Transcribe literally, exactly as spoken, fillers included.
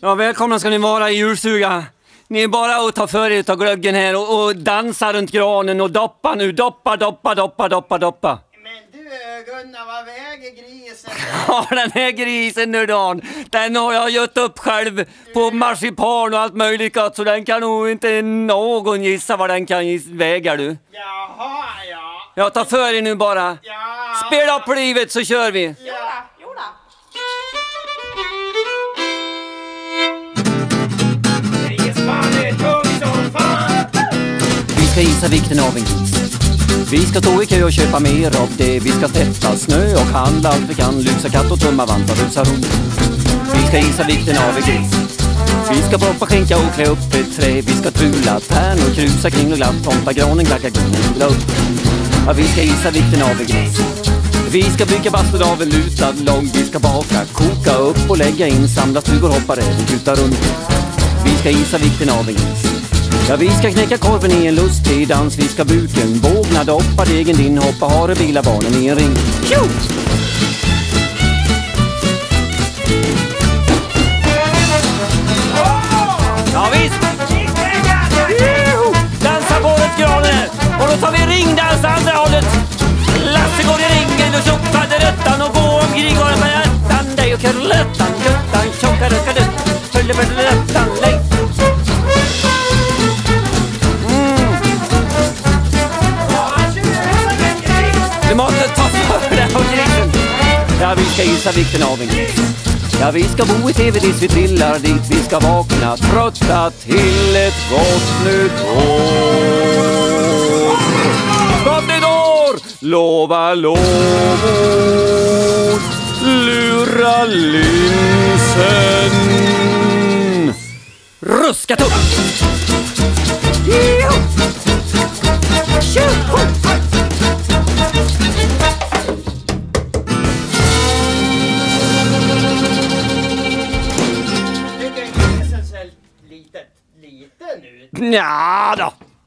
Ja, välkomna ska ni vara i julstuga. Ni är bara att ta för er av glöggen här och, och dansa runt granen och doppa nu. Doppa, doppa, doppa, doppa, doppa. Men du Gunnar, vad väger grisen? Ja, den här grisen nu Dan, den har jag gött upp själv på marsipan och allt möjligt gott, så den kan nog inte någon gissa vad den kan väga du. Jaha, ja. Jag tar för er nu bara. Ja. Spela upp livet så kör vi. Ja. Vi ska gissa vikten av en gris. Vi ska stå i kö och köpa mer av det. Vi ska täppa snö och handla allt vi kan. Lusa katt och tumma vantar, rusa runt. Vi ska gissa vikten av en gris. Vi ska poppa skinka och klä upp ett trä. Vi ska trula tärn och krusa kring och glatt. Tomta granen, klacka gula upp. Ja, vi ska gissa vikten av en gris. Vi ska bygga bastad av en lutad lång. Vi ska baka, koka upp och lägga in. Samla stugor, hoppa även kuta runt. Vi ska gissa vikten av en gris. Ja, vi ska knäcka korven i en lustig dans. Vi ska buken, bågna, doppa degen din. Hoppa, hare, bila barnen i en ring. Tjo! Ja visst! Juhu! Dansa på ett granen. Och då tar vi ringdans andra hållet. Lasse går i ringen och tjoppade rättan och går omkring och på rättan. Dig och kurlettan, göttan, tjockare kadutt. Följer för rättan, lägg. Du måste ta för det av grisen. Ja, vi ska gissa vikten av en gris. Ja, vi ska bo i tv tills vi trillar dit. Vi ska vakna trötta till ett gott nytt år. Gott nytt år! Lova lovord. Lura linsen. Ruska tupp. Tjoho! Tycker grisen ser litet liten ut? Nja då.